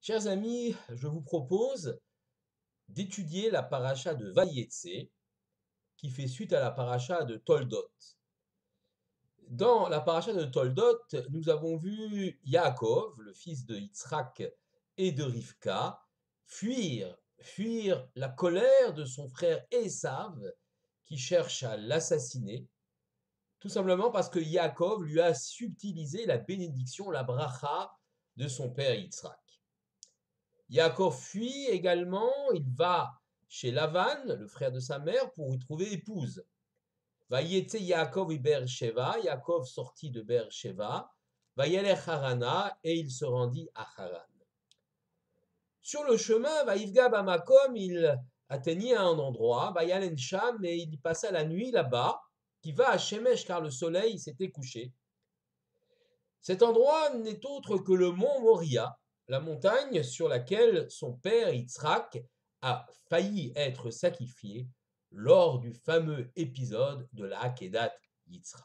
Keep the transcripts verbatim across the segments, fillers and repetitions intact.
Chers amis, je vous propose d'étudier la paracha de Vayetse, qui fait suite à la paracha de Toldot. Dans la paracha de Toldot, nous avons vu Yaakov, le fils de Yitzhak et de Rivka, fuir, fuir la colère de son frère Esav, qui cherche à l'assassiner, tout simplement parce que Yaakov lui a subtilisé la bénédiction, la bracha de son père Yitzhak. Yaakov fuit également, il va chez Lavan, le frère de sa mère, pour y trouver épouse. Vayetse Yaakov et Beer-Sheva, Yaakov sortit de Beer-Sheva, Vayelech Harana, et il se rendit à Haran. Sur le chemin, Vaïvga Bamakom, il atteignit un endroit, Vayalen Sham, et il passa la nuit là-bas, qui va à Shemesh car le soleil s'était couché. Cet endroit n'est autre que le mont Moria, la montagne sur laquelle son père Yitzhak a failli être sacrifié lors du fameux épisode de la Akedat Yitzhak.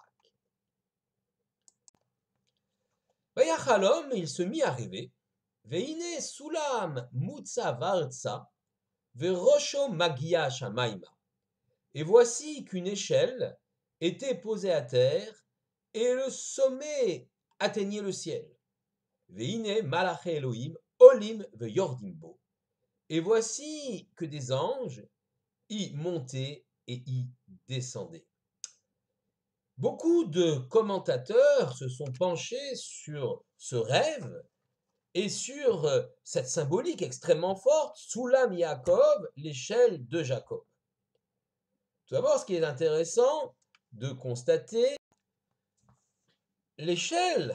Vayachalom, il se mit à rêver. Veine sulam mutza vartza, verosho magia shamaima. Et voici qu'une échelle était posée à terre et le sommet atteignait le ciel. Veine malaché Elohim olim veyordimbo. Et voici que des anges y montaient et y descendaient. Beaucoup de commentateurs se sont penchés sur ce rêve et sur cette symbolique extrêmement forte, Soulam Yaakov, l'échelle de Jacob. Tout d'abord, ce qui est intéressant de constater, l'échelle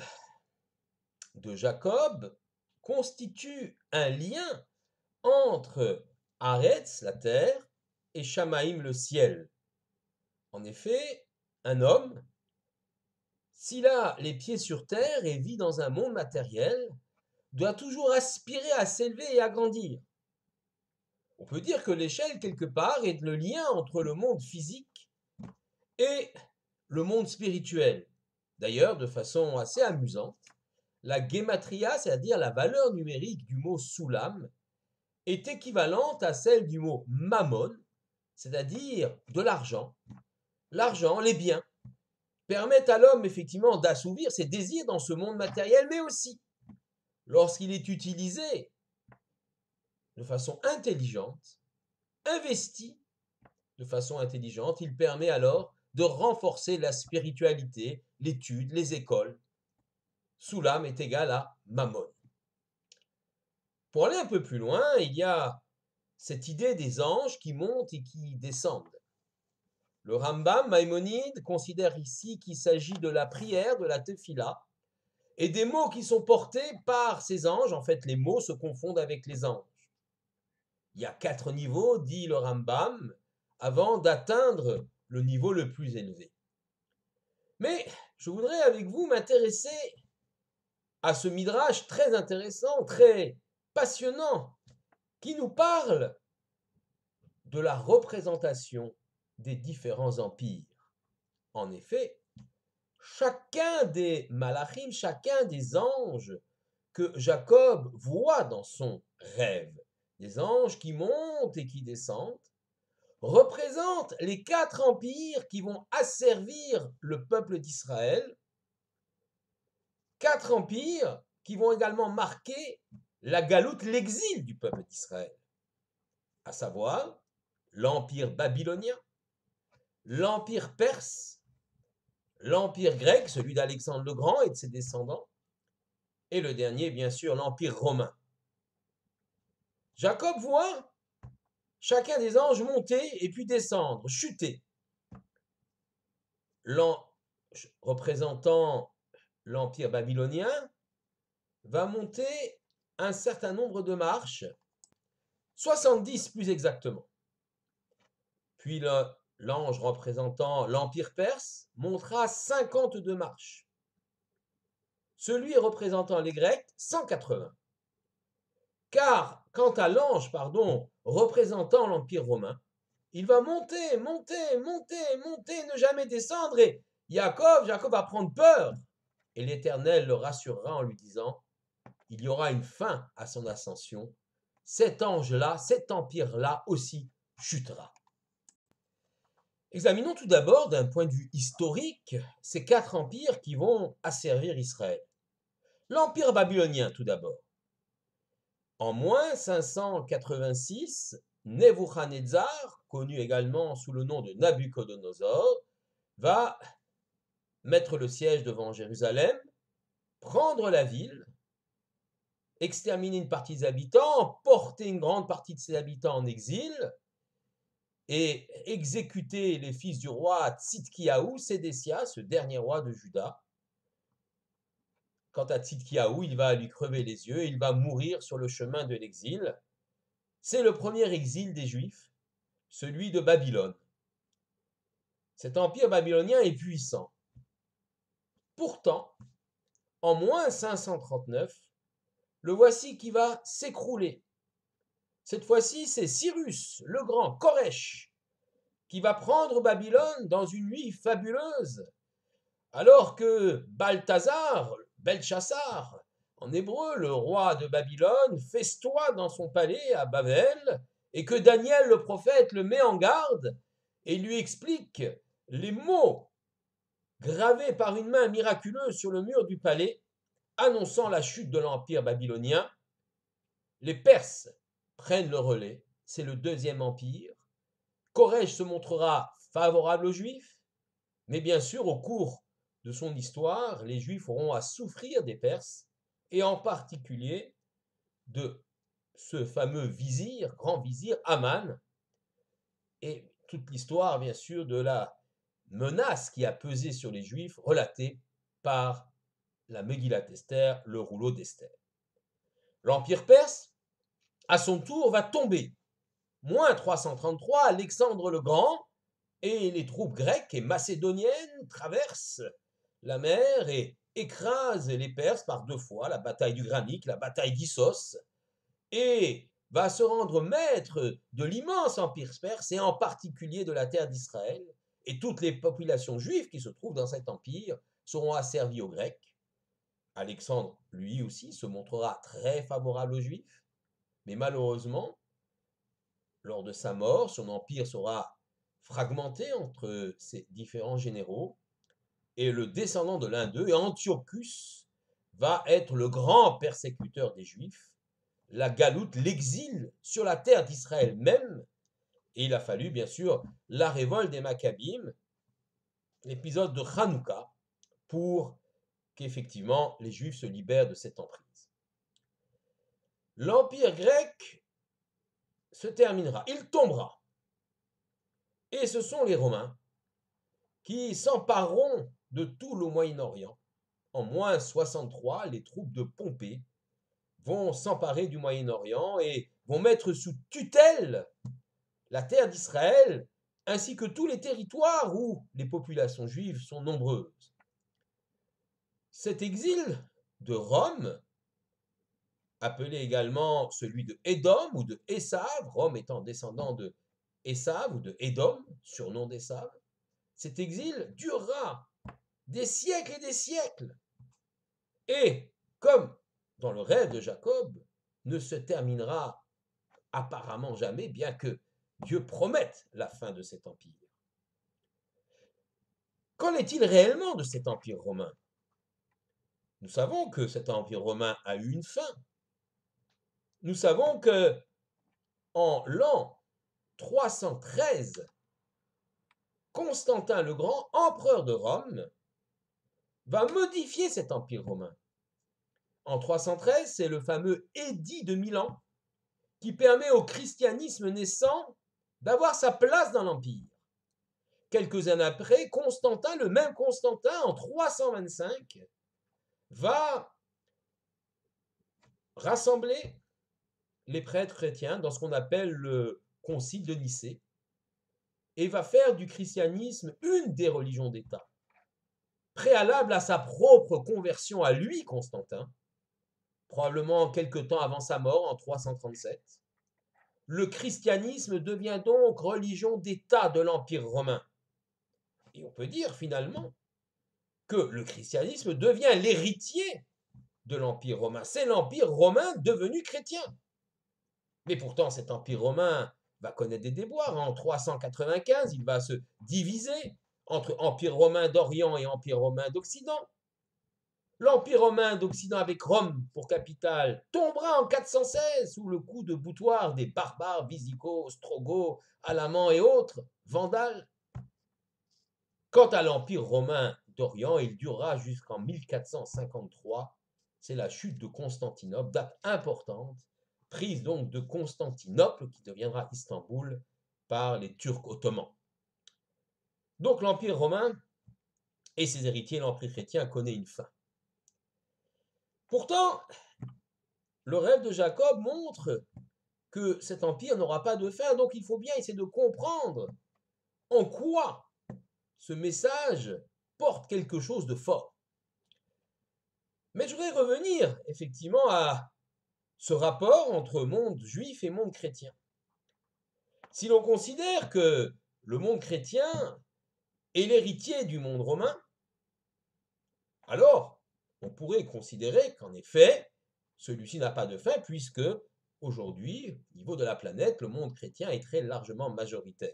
de Jacob constitue un lien entre Aretz, la terre, et Shamaïm, le ciel. En effet, un homme, s'il a les pieds sur terre et vit dans un monde matériel, doit toujours aspirer à s'élever et à grandir. On peut dire que l'échelle, quelque part, est le lien entre le monde physique et le monde spirituel. D'ailleurs, de façon assez amusante, la gematria, c'est-à-dire la valeur numérique du mot soulam, est équivalente à celle du mot mammon, c'est-à-dire de l'argent. L'argent, les biens, permettent à l'homme effectivement d'assouvir ses désirs dans ce monde matériel, mais aussi, lorsqu'il est utilisé de façon intelligente, investi de façon intelligente, il permet alors de renforcer la spiritualité, l'étude, les écoles. Soulam est égal à mammon. Pour aller un peu plus loin, il y a cette idée des anges qui montent et qui descendent. Le Rambam Maïmonide considère ici qu'il s'agit de la prière, de la tefila, et des mots qui sont portés par ces anges. En fait, les mots se confondent avec les anges. Il y a quatre niveaux, dit le Rambam, avant d'atteindre le niveau le plus élevé. Mais je voudrais avec vous m'intéresser à ce midrash très intéressant, très passionnant, qui nous parle de la représentation des différents empires. En effet, chacun des malachim, chacun des anges que Jacob voit dans son rêve, des anges qui montent et qui descendent, représentent les quatre empires qui vont asservir le peuple d'Israël, quatre empires qui vont également marquer la galoute, l'exil du peuple d'Israël, à savoir l'empire babylonien, l'empire perse, l'empire grec, celui d'Alexandre le Grand et de ses descendants, et le dernier, bien sûr, l'empire romain. Jacob voit chacun des anges monter et puis descendre, chuter. L'en... représentant l'empire babylonien va monter un certain nombre de marches, soixante-dix plus exactement. Puis le, l'ange représentant l'empire perse montera cinquante-deux marches. Celui représentant les Grecs, cent quatre-vingts. Car quant à l'ange, pardon, représentant l'empire romain, il va monter, monter, monter, monter, ne jamais descendre, et Jacob, Jacob va prendre peur. Et l'Éternel le rassurera en lui disant il y aura une fin à son ascension. Cet ange-là, cet empire-là aussi chutera. Examinons tout d'abord d'un point de vue historique ces quatre empires qui vont asservir Israël. L'empire babylonien tout d'abord. En moins cinq cent quatre-vingt-six, Nebuchadnezzar, connu également sous le nom de Nabuchodonosor, va mettre le siège devant Jérusalem, prendre la ville, exterminer une partie des habitants, porter une grande partie de ses habitants en exil et exécuter les fils du roi Tzidkiyahu, Sédécia, ce dernier roi de Juda. Quant à Tzidkiyahu, il va lui crever les yeux et il va mourir sur le chemin de l'exil. C'est le premier exil des Juifs, celui de Babylone. Cet empire babylonien est puissant. Pourtant, en moins cinq cent trente-neuf, le voici qui va s'écrouler. Cette fois-ci, c'est Cyrus, le grand, Koresh, qui va prendre Babylone dans une nuit fabuleuse, alors que Balthazar, Belchassar, en hébreu, le roi de Babylone, festoie dans son palais à Babel, et que Daniel le prophète le met en garde et lui explique les mots gravés par une main miraculeuse sur le mur du palais, annonçant la chute de l'empire babylonien. Les Perses prennent le relais, c'est le deuxième empire. Koresh se montrera favorable aux Juifs, mais bien sûr, au cours de son histoire, les Juifs auront à souffrir des Perses, et en particulier de ce fameux vizir, grand vizir Aman, et toute l'histoire, bien sûr, de la menace qui a pesé sur les Juifs, relatée par la Megillat Esther, le rouleau d'Esther. L'empire perse, à son tour, va tomber. Moins trois cent trente-trois, Alexandre le Grand et les troupes grecques et macédoniennes traversent la mer et écrasent les Perses par deux fois, la bataille du Granique, la bataille d'Issos, et va se rendre maître de l'immense empire perse et en particulier de la terre d'Israël, et toutes les populations juives qui se trouvent dans cet empire seront asservies aux Grecs. Alexandre, lui aussi, se montrera très favorable aux Juifs, mais malheureusement, lors de sa mort, son empire sera fragmenté entre ses différents généraux, et le descendant de l'un d'eux, Antiochus, va être le grand persécuteur des Juifs, la galoute, l'exil sur la terre d'Israël même, et il a fallu bien sûr la révolte des Maccabim, l'épisode de Hanouka, pour qu'effectivement les Juifs se libèrent de cette emprise. L'empire grec se terminera, il tombera, et ce sont les Romains qui s'empareront de tout le Moyen-Orient. En moins soixante-trois, les troupes de Pompée vont s'emparer du Moyen-Orient et vont mettre sous tutelle la terre d'Israël, ainsi que tous les territoires où les populations juives sont nombreuses. Cet exil de Rome, appelé également celui de Édom ou de Esav, Rome étant descendant de Esav ou de Édom, surnom d'Esav, cet exil durera des siècles et des siècles. Et, comme dans le rêve de Jacob, ne se terminera apparemment jamais, bien que Dieu promette la fin de cet empire. Qu'en est-il réellement de cet empire romain? Nous savons que cet empire romain a eu une fin. Nous savons que en l'an trois cent treize, Constantin le Grand, empereur de Rome, va modifier cet empire romain. En trois cent treize, c'est le fameux édit de Milan qui permet au christianisme naissant d'avoir sa place dans l'empire. Quelques années après, Constantin, le même Constantin, en trois cent vingt-cinq, va rassembler les prêtres chrétiens dans ce qu'on appelle le concile de Nicée et va faire du christianisme une des religions d'État. Préalable à sa propre conversion à lui, Constantin, probablement quelque temps avant sa mort, en trois cent trente-sept, le christianisme devient donc religion d'État de l'Empire romain. Et on peut dire finalement que le christianisme devient l'héritier de l'Empire romain, c'est l'Empire romain devenu chrétien. Mais pourtant, cet Empire romain va connaître des déboires. En trois cent quatre-vingt-quinze, il va se diviser entre Empire romain d'Orient et Empire romain d'Occident. L'Empire romain d'Occident avec Rome pour capitale tombera en quatre cent seize sous le coup de boutoir des barbares Visigoths, Ostrogoths, Alamans et autres, Vandales. Quant à l'Empire romain d'Orient, il durera jusqu'en mille quatre cent cinquante-trois. C'est la chute de Constantinople, date importante, prise donc de Constantinople qui deviendra Istanbul par les Turcs ottomans. Donc l'Empire romain et ses héritiers, l'Empire chrétien, connaît une fin. Pourtant, le rêve de Jacob montre que cet empire n'aura pas de fin, donc il faut bien essayer de comprendre en quoi ce message porte quelque chose de fort. Mais je voudrais revenir effectivement à ce rapport entre monde juif et monde chrétien. Si l'on considère que le monde chrétien est l'héritier du monde romain, alors on pourrait considérer qu'en effet, celui-ci n'a pas de fin puisque aujourd'hui, au niveau de la planète, le monde chrétien est très largement majoritaire.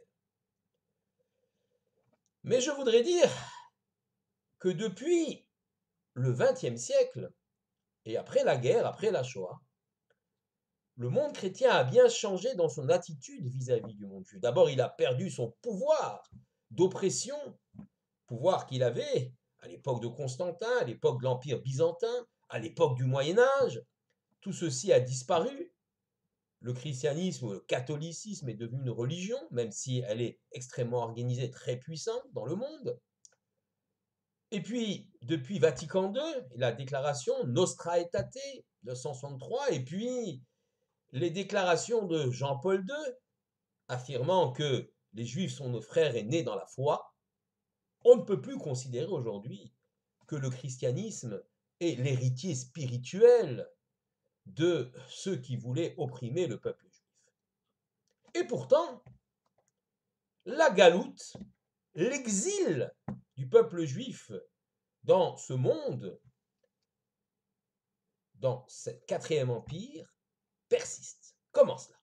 Mais je voudrais dire que depuis le vingtième siècle, et après la guerre, après la Shoah, le monde chrétien a bien changé dans son attitude vis-à-vis du monde juif. D'abord, il a perdu son pouvoir d'oppression, pouvoir qu'il avait à l'époque de Constantin, à l'époque de l'Empire byzantin, à l'époque du Moyen-Âge. Tout ceci a disparu. Le christianisme, le catholicisme est devenu une religion, même si elle est extrêmement organisée, très puissante dans le monde. Et puis, depuis Vatican deux, la déclaration Nostra Aetate, mille neuf cent soixante-trois, et puis les déclarations de Jean-Paul deux, affirmant que les Juifs sont nos frères aînés dans la foi, on ne peut plus considérer aujourd'hui que le christianisme est l'héritier spirituel de ceux qui voulaient opprimer le peuple juif. Et pourtant, la galoute, l'exil du peuple juif dans ce monde, dans ce quatrième empire, persiste. Comment cela?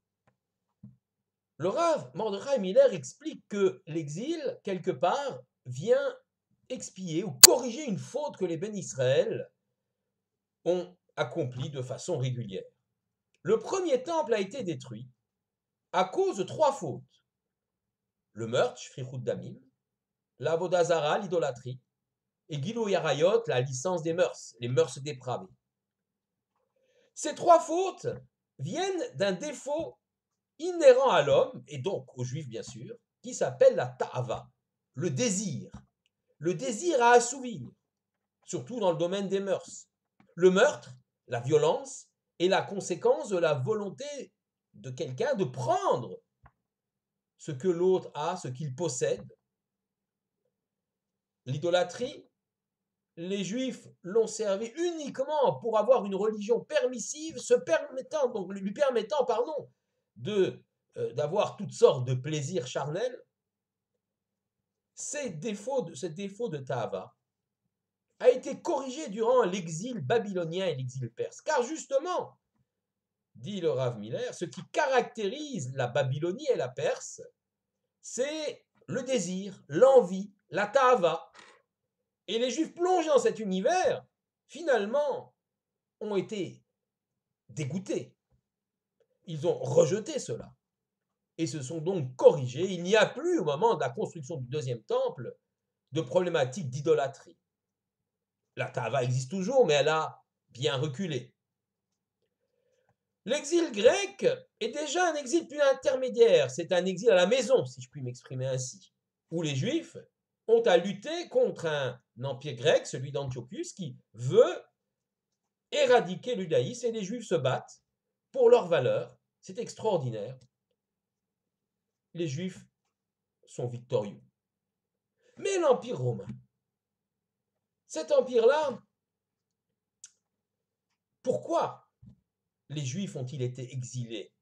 Le Rav Mordechai Miller explique que l'exil, quelque part, vient expier ou corriger une faute que les bénis Israël ont accomplie de façon régulière. Le premier temple a été détruit à cause de trois fautes. Le meurtre, Shrichut Damim, l'Avodah Zara, l'idolâtrie, et Gilui Arayot, la licence des mœurs, les mœurs dépravées. Ces trois fautes viennent d'un défaut inhérent à l'homme, et donc aux Juifs bien sûr, qui s'appelle la ta'ava, le désir. Le désir à assouvir, surtout dans le domaine des mœurs. Le meurtre, la violence, est la conséquence de la volonté de quelqu'un de prendre ce que l'autre a, ce qu'il possède. L'idolâtrie, les Juifs l'ont servi uniquement pour avoir une religion permissive, se permettant, donc lui permettant, pardon, de, euh, d'avoir toutes sortes de plaisirs charnels. Ces défauts de, ce défaut de Ta'ava a été corrigé durant l'exil babylonien et l'exil perse. Car justement, dit le Rav Miller, ce qui caractérise la Babylonie et la Perse, c'est le désir, l'envie, la Ta'ava. Et les Juifs plongés dans cet univers, finalement, ont été dégoûtés. Ils ont rejeté cela. Et se sont donc corrigés. Il n'y a plus, au moment de la construction du deuxième temple, de problématique d'idolâtrie. La Ta'ava existe toujours, mais elle a bien reculé. L'exil grec est déjà un exil plus intermédiaire. C'est un exil à la maison, si je puis m'exprimer ainsi, où les Juifs ont à lutter contre un empire grec, celui d'Antiochus, qui veut éradiquer le judaïsme, et les Juifs se battent pour leurs valeurs. C'est extraordinaire. Les Juifs sont victorieux. Mais l'Empire romain, cet empire-là, pourquoi les Juifs ont-ils été exilés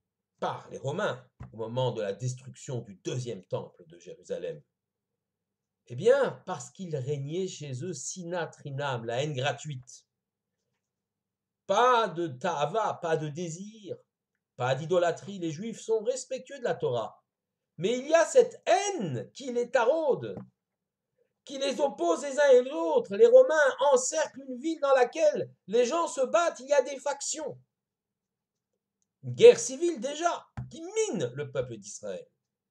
par les Romains au moment de la destruction du deuxième temple de Jérusalem? Eh bien, parce qu'il régnait chez eux sinatrinam, la haine gratuite. Pas de ta'ava, pas de désir, pas d'idolâtrie. Les Juifs sont respectueux de la Torah. Mais il y a cette haine qui les taraude, qui les oppose les uns et les autres. Les Romains encerclent une ville dans laquelle les gens se battent, il y a des factions. Une guerre civile déjà, qui mine le peuple d'Israël.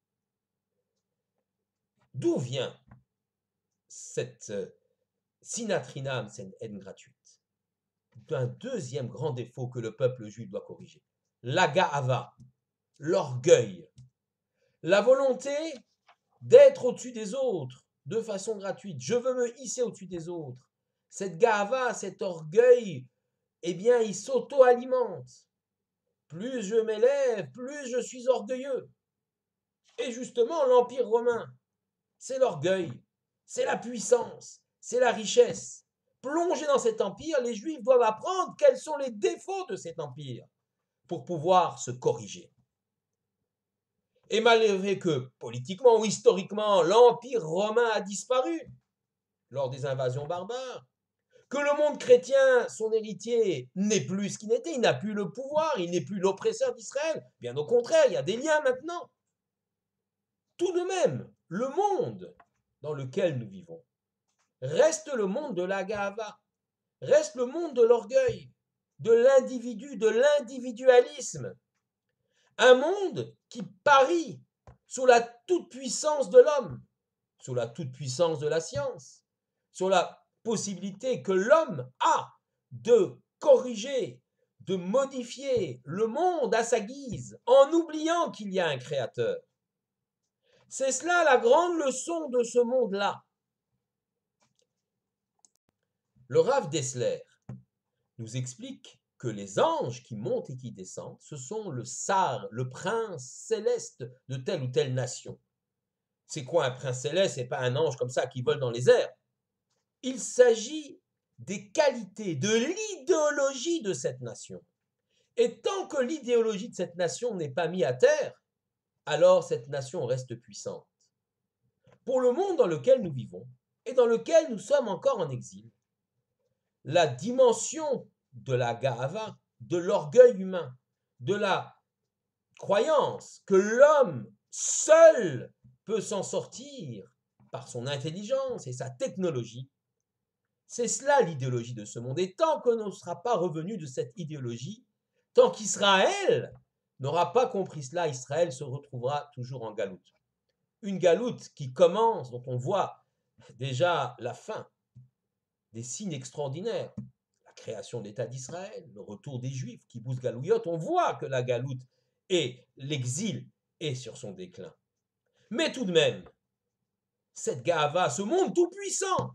D'où vient cette euh, sinatrinam, cette haine gratuite? D'un deuxième grand défaut que le peuple juif doit corriger. L'agahava, l'orgueil, la volonté d'être au-dessus des autres de façon gratuite. Je veux me hisser au-dessus des autres. Cette gahava, cet orgueil, eh bien, il s'auto-alimente. Plus je m'élève, plus je suis orgueilleux. Et justement, l'Empire romain, c'est l'orgueil, c'est la puissance, c'est la richesse. Plongés dans cet empire, les Juifs doivent apprendre quels sont les défauts de cet empire pour pouvoir se corriger. Et malgré que, politiquement ou historiquement, l'Empire romain a disparu lors des invasions barbares, que le monde chrétien, son héritier, n'est plus ce qu'il était, il n'a plus le pouvoir, il n'est plus l'oppresseur d'Israël, bien au contraire, il y a des liens maintenant. Tout de même, le monde dans lequel nous vivons reste le monde de la gahava, reste le monde de l'orgueil, de l'individu, de l'individualisme. Un monde qui parie sous la toute-puissance de l'homme, sous la toute-puissance de la science, sur la possibilité que l'homme a de corriger, de modifier le monde à sa guise, en oubliant qu'il y a un créateur. C'est cela la grande leçon de ce monde-là. Le Rav Dessler nous explique que les anges qui montent et qui descendent, ce sont le sar, le prince céleste de telle ou telle nation. C'est quoi un prince céleste? C'est pas un ange comme ça qui vole dans les airs. Il s'agit des qualités, de l'idéologie de cette nation. Et tant que l'idéologie de cette nation n'est pas mise à terre, alors cette nation reste puissante. Pour le monde dans lequel nous vivons et dans lequel nous sommes encore en exil, la dimension de la gahava, de l'orgueil humain, de la croyance que l'homme seul peut s'en sortir par son intelligence et sa technologie, c'est cela l'idéologie de ce monde. Et tant qu'on ne sera pas revenu de cette idéologie, tant qu'Israël n'aura pas compris cela, Israël se retrouvera toujours en galoute. Une galoute qui commence, dont on voit déjà la fin, des signes extraordinaires. La création de l'État d'Israël, le retour des Juifs, Kibbutz Galouyot, on voit que la galoute et l'exil est sur son déclin. Mais tout de même, cette gahava, ce monde tout-puissant,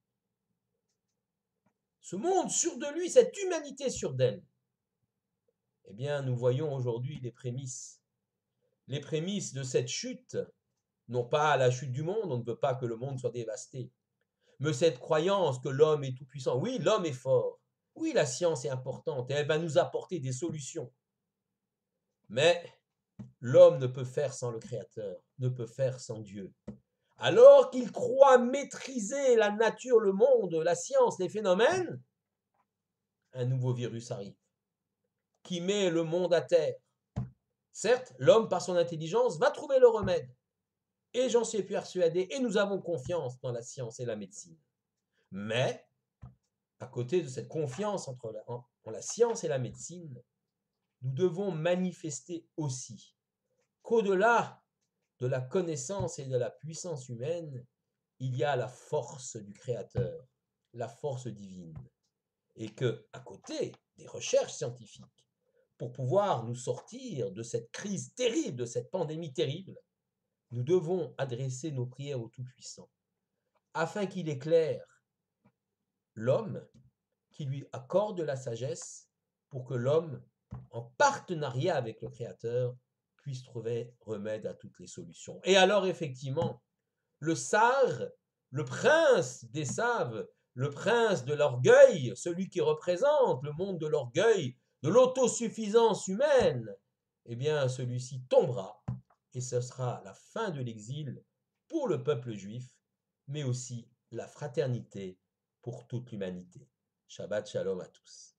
ce monde sûr de lui, cette humanité sûre d'elle, eh bien, nous voyons aujourd'hui les prémices. Les prémices de cette chute, non pas la chute du monde, on ne veut pas que le monde soit dévasté, mais cette croyance que l'homme est tout-puissant. Oui, l'homme est fort. Oui, la science est importante et elle va nous apporter des solutions. Mais l'homme ne peut faire sans le Créateur, ne peut faire sans Dieu. Alors qu'il croit maîtriser la nature, le monde, la science, les phénomènes, un nouveau virus arrive qui met le monde à terre. Certes, l'homme, par son intelligence, va trouver le remède. Et j'en suis persuadé, et nous avons confiance dans la science et la médecine. Mais, à côté de cette confiance entre la, en, en la science et la médecine, nous devons manifester aussi qu'au-delà de la connaissance et de la puissance humaine, il y a la force du Créateur, la force divine. Et que, à côté des recherches scientifiques, pour pouvoir nous sortir de cette crise terrible, de cette pandémie terrible, nous devons adresser nos prières au Tout-Puissant, afin qu'il éclaire l'homme, qui lui accorde la sagesse, pour que l'homme, en partenariat avec le Créateur, puisse trouver remède à toutes les solutions. Et alors, effectivement, le sar, le prince des saves, le prince de l'orgueil, celui qui représente le monde de l'orgueil, de l'autosuffisance humaine, eh bien, celui-ci tombera, et ce sera la fin de l'exil pour le peuple juif, mais aussi la fraternité pour toute l'humanité. Shabbat Shalom à tous.